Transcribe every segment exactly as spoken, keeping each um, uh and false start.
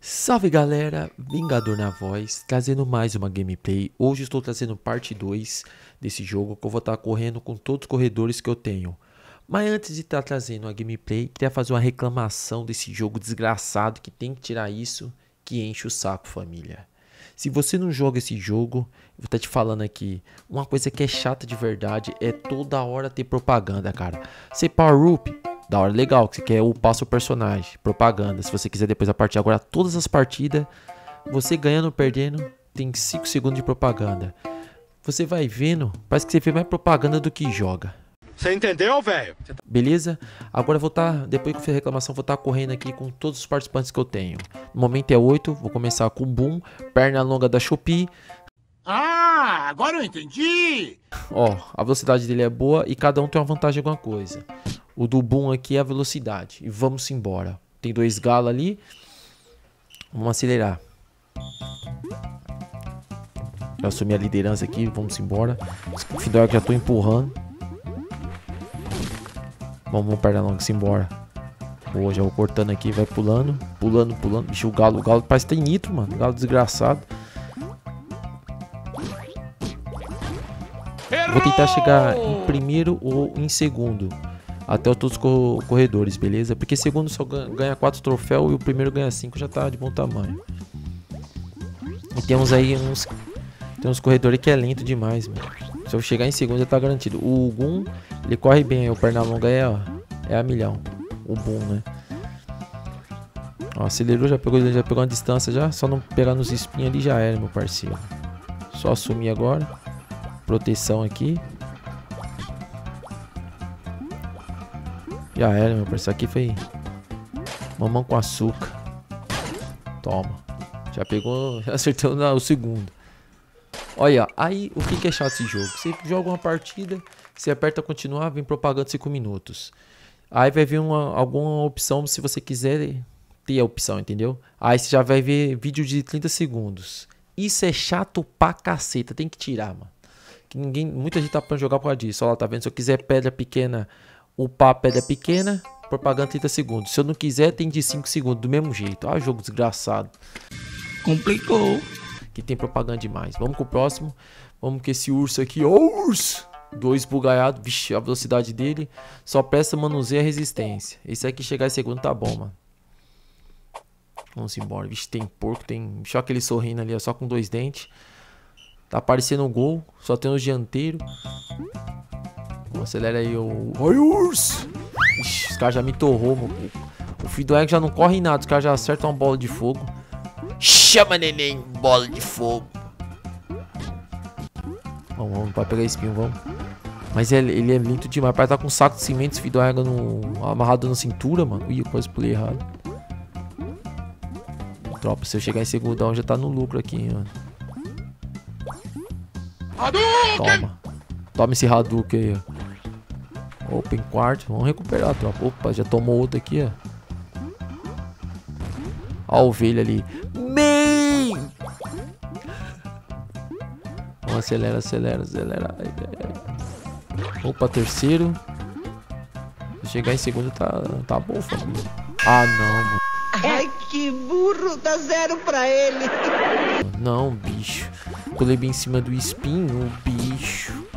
Salve galera, Vingador na voz, trazendo mais uma gameplay. Hoje estou trazendo parte dois desse jogo que eu vou estar correndo com todos os corredores que eu tenho. Mas antes de estar trazendo a gameplay, queria fazer uma reclamação desse jogo desgraçado que tem que tirar isso, que enche o saco, família. Se você não joga esse jogo, eu vou estar te falando aqui, uma coisa que é chata de verdade é toda hora ter propaganda, cara. Você power up, da hora, legal, que você quer upar seu personagem, propaganda. Se você quiser depois a partir agora, todas as partidas, você ganhando ou perdendo, tem cinco segundos de propaganda. Você vai vendo, parece que você vê mais propaganda do que joga. Você entendeu, velho? Beleza? Agora eu vou estar, depois que eu fiz a reclamação, vou estar correndo aqui com todos os participantes que eu tenho. No momento é oito, vou começar com o Boom, perna longa da Shopee. Ah, agora eu entendi! Ó, a velocidade dele é boa e cada um tem uma vantagem em alguma coisa. O do Boom aqui é a velocidade. E vamos embora. Tem dois galos ali. Vamos acelerar. Já assumi a liderança aqui, vamos embora. O Fidor que já tô empurrando. Vamos, vamos perna longa, embora. Boa, já vou cortando aqui, vai pulando. Pulando, pulando. Bicho, o galo, o galo parece que tem nitro, mano. O galo desgraçado. Vou tentar chegar em primeiro ou em segundo. Até todos os corredores, beleza? Porque segundo só ganha quatro troféus e o primeiro ganha cinco, já tá de bom tamanho. E temos aí uns... Tem uns corredores que é lento demais, mano. Se eu chegar em segundo já tá garantido. O Gun, ele corre bem, o perna longa é, ó, é a milhão. O Boom, né? Ó, acelerou, já pegou, já pegou uma distância já. Só não pegar nos espinhos ali já era, meu parceiro. Só assumir agora. Proteção aqui. Já era, meu parceiro. Isso aqui foi mamão com açúcar. Toma. Já pegou, já acertou no segundo. Olha, aí o que, que é chato esse jogo? Você joga uma partida, você aperta continuar, vem propaganda cinco minutos. Aí vai vir uma, alguma opção se você quiser ter a opção, entendeu? Aí você já vai ver vídeo de trinta segundos. Isso é chato pra caceta, tem que tirar, mano. Que ninguém, muita gente tá pra jogar por causa disso. Olha lá, tá vendo? Se eu quiser pedra pequena, upar pedra pequena, propaganda trinta segundos. Se eu não quiser, tem de cinco segundos, do mesmo jeito. Ah, jogo desgraçado. Complicou. Que tem propaganda demais. Vamos com o próximo. Vamos com esse urso aqui. Oh, urso! Dois bugaiados. Vixe, a velocidade dele só presta manusear a resistência. Esse aqui chegar em segundo tá bom, mano. Vamos embora. Vixe, tem porco, tem... Deixa aquele sorrindo ali, ó, só com dois dentes. Tá aparecendo o gol. Só tem os dianteiros. Acelera aí o... Oi, urso! Ixi, os caras já me torrou, mano. O filho do Egg já não corre em nada. Os caras já acertam uma bola de fogo. Chama, neném, bola de fogo. Vamos, vamos, para pegar espinho, vamos. Mas ele, ele é lento demais. Parece estar tá com um saco de cimento, filho do Egg no, amarrado na cintura, mano. Ih, eu quase pulei errado. Tropa, se eu chegar em segundão, já tá no lucro aqui, mano. Toma. Toma esse Hadouken aí, ó. Opa, em quarto. Vamos recuperar, tropa. Opa, já tomou outro aqui, ó. Ó a ovelha ali. Mei! Vamos, acelera, acelera, acelera. Opa, terceiro. Se chegar em segundo, tá, tá bom, família. Ah, não, mano. Ai, que burro. Dá zero pra ele. Não, bicho. Pulei bem em cima do espinho, bicho.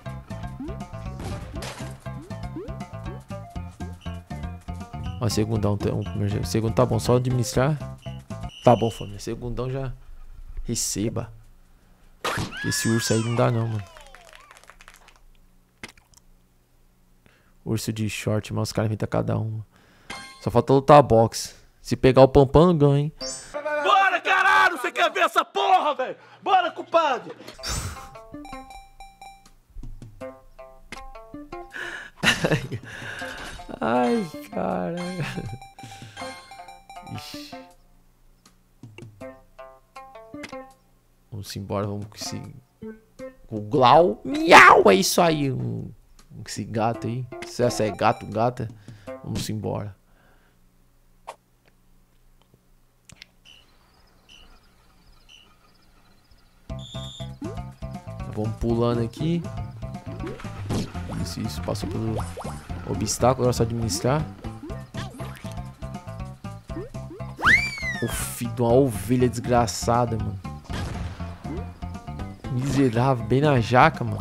Ó, segundão, um, segundo tá bom, só administrar. Tá bom, família, segundão já receba. Esse urso aí não dá não, mano. Urso de short, mas os caras inventam cada um. Só falta lutar boxe. Se pegar o Pampano, ganha, hein. Bora, caralho! Você quer ver essa porra, velho? Bora, compadre! Ai, caralho. Ixi. Vamos embora, vamos com esse... Com o Glau. Miau, é isso aí. Um, um, esse gato aí. Se essa é gato, gata. Vamos embora. Vamos pulando aqui. Isso, isso. Passou pelo obstáculo. Agora é só administrar. O filho de uma ovelha desgraçada, mano. Miserável, bem na jaca, mano.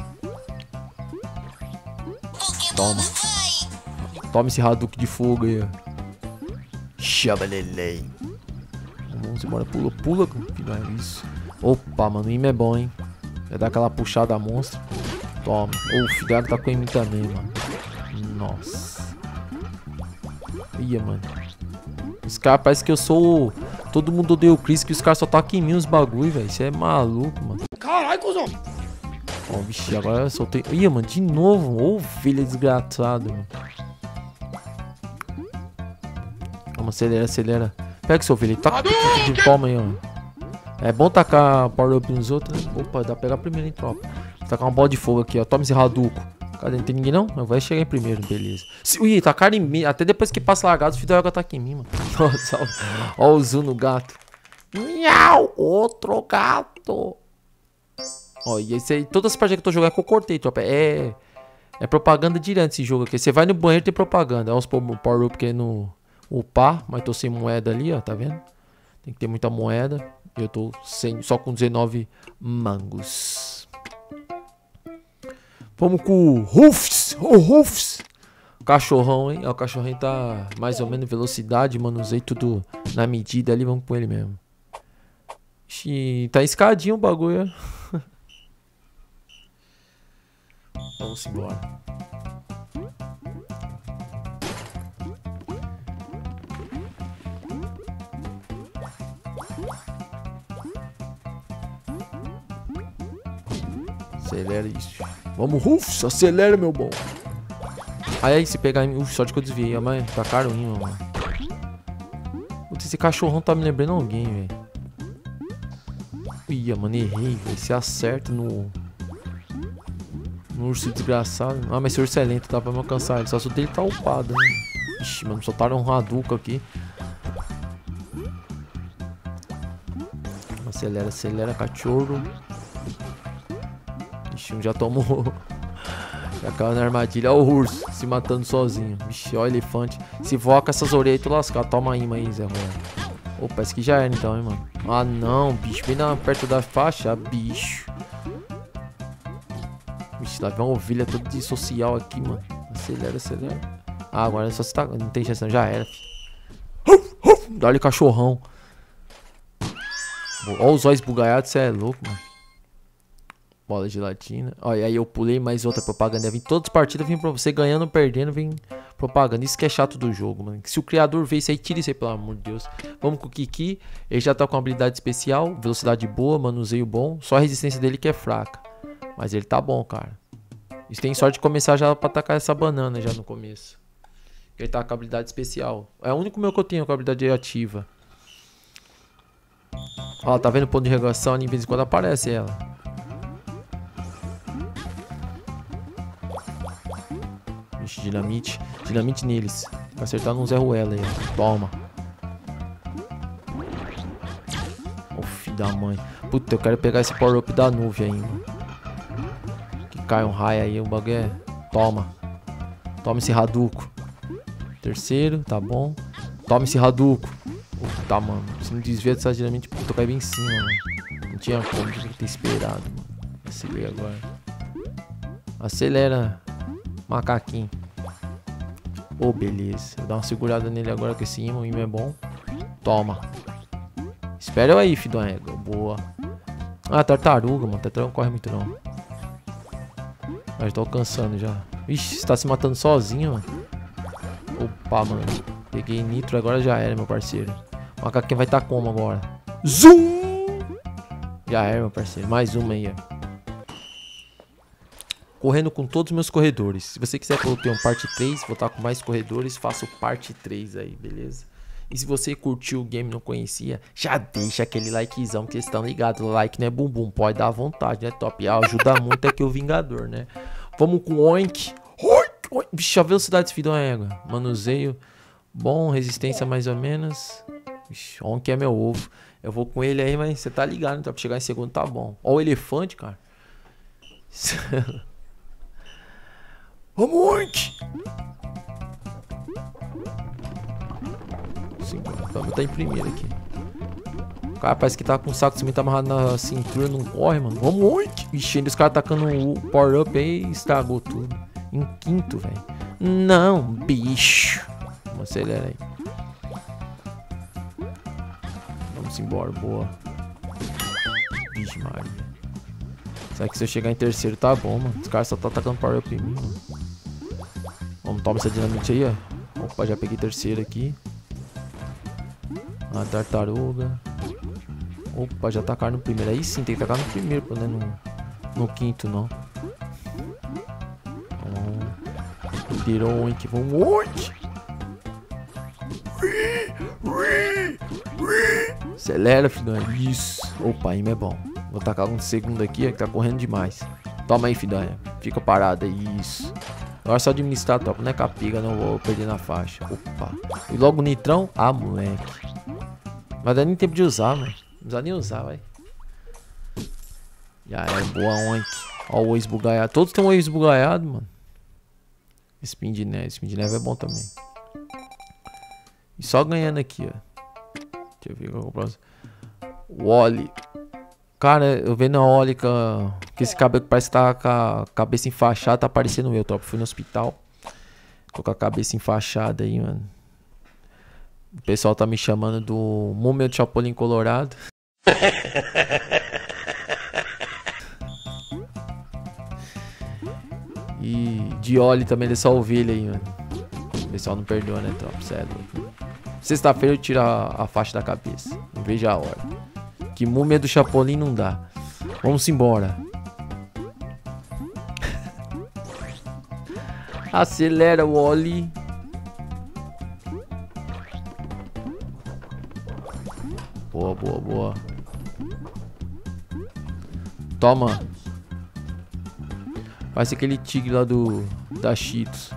Toma. Toma esse Hadouken de fogo aí, ó. Chabalelei. Vamos embora, pula, pula, filho, é isso. Opa, mano, o imã é bom, hein. Vai dar aquela puxada monstro. Toma. Ô, o filho tá com o imã também, mano. Nossa. Ia, mano. Os caras parece que eu sou... Todo mundo odeia o Chris, que os caras só tacam em mim os bagulho, velho. Isso é maluco, mano. Caralho, cuzão. Ó, vixe, agora eu soltei... Ia, mano, de novo. Ô, filha desgraçado, mano. Vamos, acelera, acelera. Pega seu filho. Toca. Toma aí, ó. É bom tacar power up nos outros, né? Opa, dá pra pegar primeiro, hein, tropa. Vou tacar uma bola de fogo aqui, ó. Toma esse Hadouken. Cadê? Não tem ninguém, não? Vai chegar em primeiro, beleza. Ui, tacaram em mim. Até depois que passa largado, o filho da água tá aqui em mim, mano. Nossa, ó, ó o zoom no gato. Miau! Outro gato. Ó, e esse aí, todas as partidas que eu tô jogando é que eu cortei, tropa. É. É propaganda direta esse jogo aqui. Você vai no banheiro e tem propaganda. Olha os power up querendo upar, mas tô sem moeda ali, ó. Tá vendo? Tem que ter muita moeda. Eu tô sem, só com dezenove mangos. Vamos com o Rufus. O Rufus. Cachorrão, hein? Ó, o cachorrinho tá mais ou menos velocidade. Manusei tudo na medida ali. Vamos com ele mesmo. Ixi, tá escadinho o bagulho. Vamos embora. Acelera isso. Vamos, Rufus, acelera, meu bom. Aí, aí, se pegar em mim. Uf, sorte que eu desviei. Mas tá caro, mano. Putz, esse cachorrão tá me lembrando alguém, velho. Ia, mano, errei, velho. Se acerta no. No urso desgraçado. Ah, mas esse urso é lento, dá pra me alcançar ele. Só se o dele tá upado, né? Ixi, mano, soltaram um Hadouken aqui. Acelera, acelera, cachorro. Ixi, um já tomou. Já caiu na armadilha. Olha o urso se matando sozinho. Vixe, olha o elefante. Se voca essas orelhas, tu lascar. Toma imã aí, Zé Ruela. Opa, esse aqui já era então, hein, mano. Ah, não, bicho. Bem na, perto da faixa, bicho. Vixe, lá vem uma ovelha toda de social aqui, mano. Acelera, acelera. Ah, agora só se tá... Não tem chance, não. Já era, filho. Dá-lhe cachorrão. Olha os olhos bugalhados, você é louco, mano. Bola de gelatina. Olha, aí eu pulei mais outra propaganda. Vem todas as partidas, vem pra você ganhando, perdendo, vem propaganda. Isso que é chato do jogo, mano. Se o criador vê isso aí, tira isso aí, pelo amor de Deus. Vamos com o Kiki. Ele já tá com habilidade especial, velocidade boa, manuseio bom. Só a resistência dele que é fraca. Mas ele tá bom, cara. Isso tem sorte de começar já pra atacar essa banana já no começo. Ele tá com habilidade especial. É o único meu que eu tenho com habilidade ativa. Ó, tá vendo o ponto de regulação ali? De vez em quando aparece ela. Ixi, dinamite. Dinamite neles. Vai acertar no Zé Ruela aí. Toma. Ô, filho da mãe. Puta, eu quero pegar esse power up da nuvem aí, mano. Que cai um raio aí. O bagulho é... Toma. Toma esse Hadouken. Terceiro, tá bom. Toma esse Hadouken. Puta, mano. Se não desvia dessa dinamite, puta, cai bem em cima, mano. Não tinha como, tinha que ter esperado, mano. Acelera agora. Acelera. Macaquinho. Ô, oh, beleza. Vou dar uma segurada nele agora com esse imã. O imã é bom. Toma. Espera eu aí, filho da égua. Boa. Ah, tartaruga, mano. Tartaruga não corre muito, não. Mas tô alcançando já. Ixi, você tá se matando sozinho, mano. Opa, mano. Peguei nitro, agora já era, meu parceiro. O macaquinho vai estar tá como agora? Zoom! Já era, meu parceiro. Mais uma aí, ó. Correndo com todos os meus corredores. Se você quiser que eu tenha um parte três, vou estar com mais corredores, faço parte três aí, beleza? E se você curtiu o game e não conhecia, já deixa aquele likezão, que vocês estão ligados. O like não é bumbum, pode dar à vontade, né, top? Ah, ajuda muito aqui o Vingador, né? Vamos com Oink. Oink, oink. Bicho, a velocidade desse filho é égua. Manuseio bom, resistência mais ou menos. Bicho, Oink é meu ovo. Eu vou com ele aí, mas você tá ligado, né? Pra chegar em segundo tá bom. Ó o elefante, cara. Vamos, Oink! Sim, vamos estar em primeiro aqui. O cara parece que tá com o saco de cimento amarrado na cintura, não corre, mano. Vamos onde? Ixi, ainda os caras tacando o power-up aí e estragou tudo. Em quinto, velho. Não, bicho. Vamos acelerar aí. Vamos embora, boa. Vixe, Maria. Será que se eu chegar em terceiro tá bom, mano? Os caras só tá atacando power-up em mim, mano. Vamos, toma essa dinamite aí, ó. Opa, já peguei terceiro aqui. Uma tartaruga. Opa, já tacaram no primeiro. Aí sim, tem que tacar no primeiro, né? No, no quinto, não. Então, tirou um aqui. Vamos onde? Acelera, filho. Isso. Opa, aí é bom. Vou tacar um segundo aqui, ó, que tá correndo demais. Toma aí, filhanha. Fica parada. Isso. Agora é só administrar, top. Não é capiga, não vou perder na faixa. Opa. E logo o nitrão. Ah, moleque. Vai dar nem tempo de usar, mano. Não precisa nem usar, vai. Já é boa oink. Ó o esbugaiado. Todos tem um esbugaiado, mano. Spin de neve. Spin de neve é bom também. E só ganhando aqui, ó. Deixa eu ver qual é o próximo. Wally. Cara, eu vendo a Wally com que esse cabelo que parece que tá com a cabeça enfaixada. Tá parecendo eu, top. Fui no hospital. Tô com a cabeça enfaixada aí, mano. O pessoal tá me chamando do Múmia do Chapolin Colorado. E de óleo também dessa ovelha aí, mano. O pessoal não perdoa, né, tropa? Sério. Sexta-feira eu tiro a, a faixa da cabeça. Não vejo a hora. Que Múmia do Chapolin não dá. Vamos embora. Acelera o Wally. Boa, boa, boa. Toma. Parece aquele tigre lá do da Cheetos.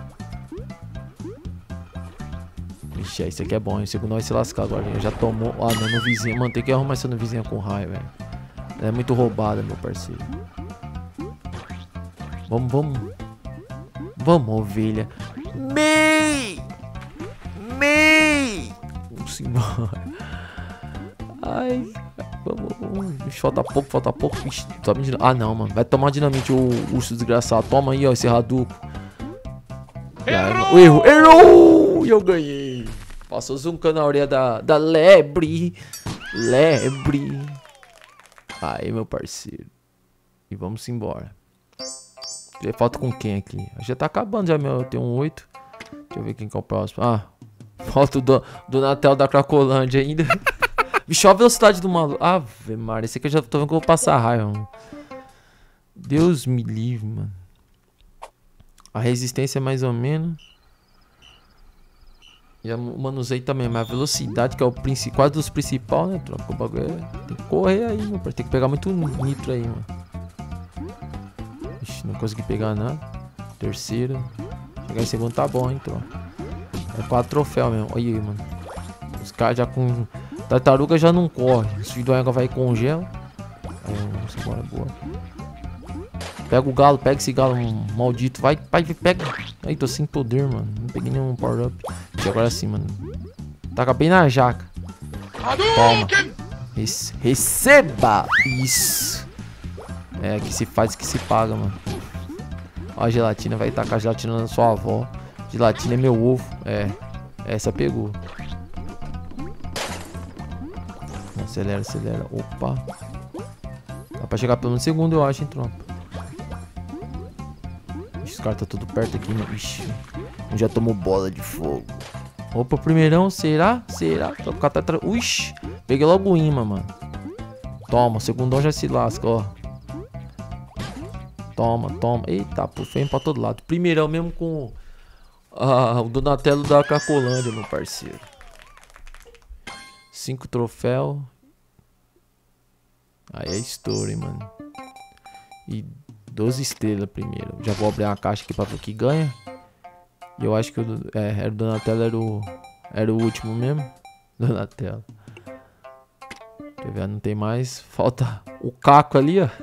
Ixi, esse aqui é bom. O segundo vai se lascar agora. Já tomou. Ah, não, no vizinho. Mano, tem que arrumar essa no vizinho com raio, velho. Ela é muito roubada, meu parceiro. Vamos, vamos. Vamos, ovelha. Mei! Mei! Vamos embora. Ai, vamos, vamos. Falta pouco, falta pouco. Ixi, ah, não, mano. Vai tomar dinamite, o urso desgraçado. Toma aí, ó, esse Hadouken. Errou! Errou! Errou! E eu ganhei. Passou zuncando na orelha da, da lebre. Lebre. Aí, meu parceiro. E vamos embora. Falta com quem aqui? Já tá acabando já, meu. Eu tenho um oito. Deixa eu ver quem que é o próximo. Ah, falta o do, do Natel da Cracolândia ainda. Bicho, olha a velocidade do maluco. Ave Maria, esse aqui eu já tô vendo que eu vou passar raiva, mano. Deus me livre, mano. A resistência é mais ou menos. E o manuseio também, mas a velocidade, que é o principal, quase dos principais, né, troca? O bagulho é... Tem que correr aí, mano. Tem que pegar muito nitro aí, mano. Ixi, não consegui pegar nada. Terceira. Chegar em segundo tá bom, hein, troca. É quatro troféus mesmo. Olha aí, mano. Os caras já com... Tartaruga já não corre. Os filhos do água vai e congela. Vamos embora, boa. Pega o galo, pega esse galo maldito. Vai, vai, pega. Aí, tô sem poder, mano. Não peguei nenhum power-up. E agora sim, mano. Taca bem na jaca. Toma. Rece receba! Isso. É, que se faz, que se paga, mano. Ó a gelatina. Vai tacar a gelatina na sua avó. Gelatina é meu ovo. É. Essa pegou. Acelera, acelera. Opa. Dá pra chegar pelo segundo, eu acho, hein, tropa. Ixi, os caras tá tudo perto aqui, né? Ixi. Um já tomou bola de fogo. Opa, primeirão. Será? Será? O cara tá... Tra... Ixi. Peguei logo o imã, mano. Toma. O segundão já se lasca, ó. Toma, toma. Eita, pô. Foi pra todo lado. Primeirão mesmo com... Ah, o Donatello da Cracolândia, meu parceiro. Cinco troféus. Aí é estouro, hein, mano. E doze estrelas primeiro. Já vou abrir uma caixa aqui pra ver o que ganha. E eu acho que o, é, era o Donatello era o, era o último mesmo. Donatello. Deixa eu ver, não tem mais. Falta o Caco ali, ó.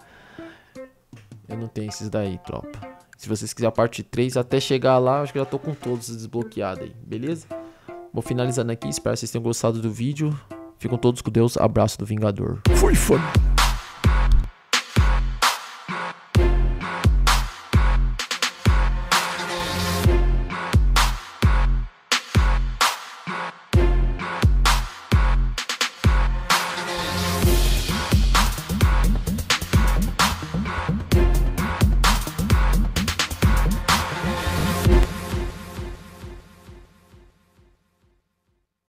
Eu não tenho esses daí, tropa. Se vocês quiserem a parte três, até chegar lá, acho que eu já tô com todos desbloqueados aí, beleza? Vou finalizando aqui, espero que vocês tenham gostado do vídeo. Ficam todos com Deus. Abraço do Vingador. Foi foda.